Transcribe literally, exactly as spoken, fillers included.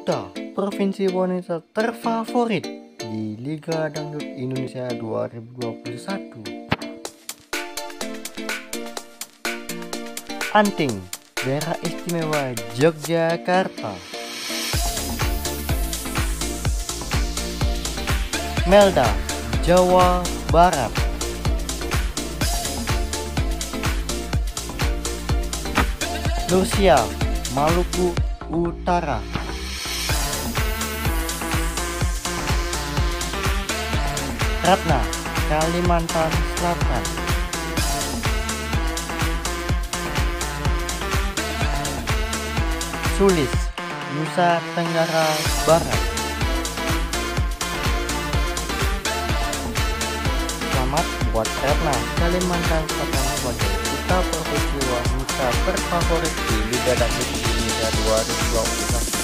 Kuta, provinsi wanita terfavorit di Liga Dangdut Indonesia dua ribu dua puluh satu. Anting, daerah istimewa Yogyakarta. Melda, Jawa Barat. Lucia, Maluku Utara. Ratna, Kalimantan Selatan. Sulis, Nusa Tenggara Barat. Selamat buat Ratna, Kalimantan Selatan sebagai duta provinsi wanita terfavorit di Liga Dangdut Indonesia dua ribu dua puluh satu.